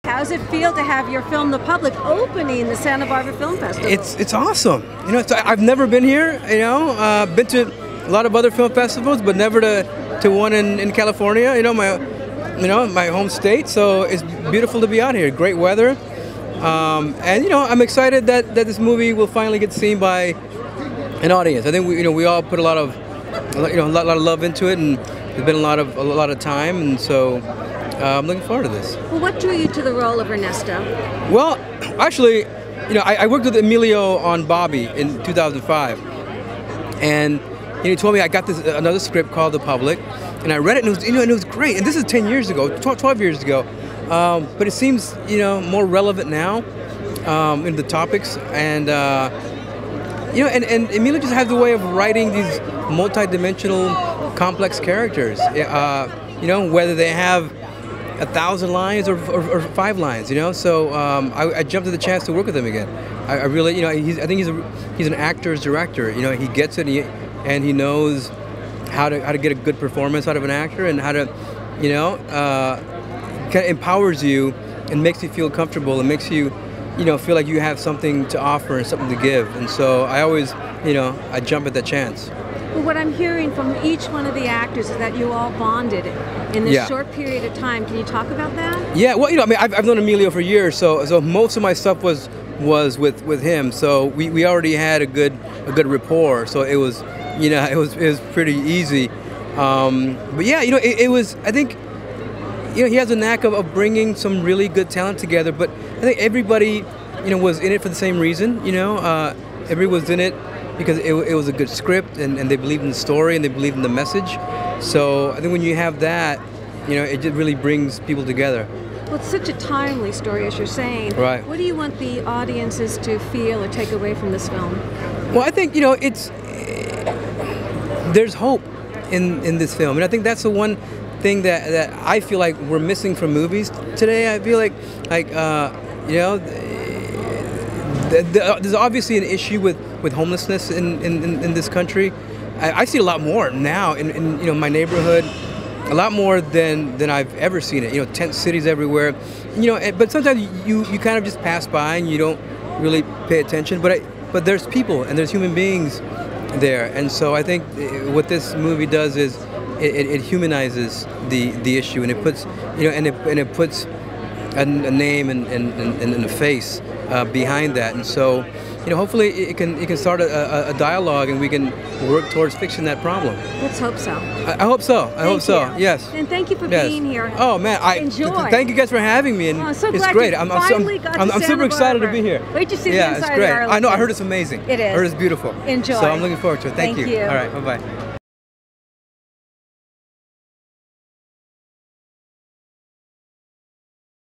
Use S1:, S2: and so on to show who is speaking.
S1: How's it feel to have your film, The Public, opening the Santa Barbara Film Festival?
S2: It's awesome. You know, I've never been here. You know, been to a lot of other film festivals, but never to one in California. You know, my home state. So it's beautiful to be out here. Great weather, and you know, I'm excited that this movie will finally get seen by an audience. I think we all put a lot of love into it, and there's been a lot of time, and so I'm looking forward to this.
S1: Well, what drew you to the role of Ernesto?
S2: Well, actually, you know, I worked with Emilio on Bobby in 2005, and he told me I got another script called The Public, and I read it, and it was great. And this is 10 years ago, 12 years ago, but it seems more relevant now in the topics, and and Emilio just has the way of writing these multi-dimensional, complex characters. Whether they have 1,000 lines or 5 lines, So I jumped at the chance to work with him again. I really, I think he's an actor's director. He gets it, and he knows how to get a good performance out of an actor, and how to, kind of empowers you and makes you feel comfortable and makes you, feel like you have something to offer and something to give. And so I always, I jump at that chance.
S1: Well, what I'm hearing from each one of the actors is that you all bonded in this short period of time. Can you talk about that? Yeah, well, I mean, I've known Emilio for years, so most of my stuff was with him. So we already had a good rapport. So it was, it was pretty easy. But yeah, it was. I think, he has a knack of bringing some really good talent together. But I think everybody, was in it for the same reason. Everybody was in it because it was a good script, and they believed in the story, and they believed in the message. So I think when you have that, it just really brings people together. Well, it's such a timely story, as you're saying. Right. What do you want the audiences to feel or take away from this film? Well, I think, there's hope in this film, and I think that's the one thing that I feel like we're missing from movies today. I feel like there's obviously an issue with homelessness in this country. I see a lot more now in my neighborhood, a lot more than I've ever seen it. Tent cities everywhere. But sometimes you kind of just pass by and you don't really pay attention. But there's people and there's human beings there, and so I think what this movie does is it humanizes the issue, and it puts it puts a name and a face behind that, and so hopefully it can start a dialogue, and we can work towards fixing that problem. Let's hope so. I hope so. I hope so. Yes. And thank you for being here. Oh man, enjoy. Thank you guys for having me, and so it's great. I'm super excited to be here. Wait to see the inside of Arlington. I know. I heard it's amazing. It is. I heard it's beautiful. Enjoy. So I'm looking forward to it. Thank you. All right. Bye bye.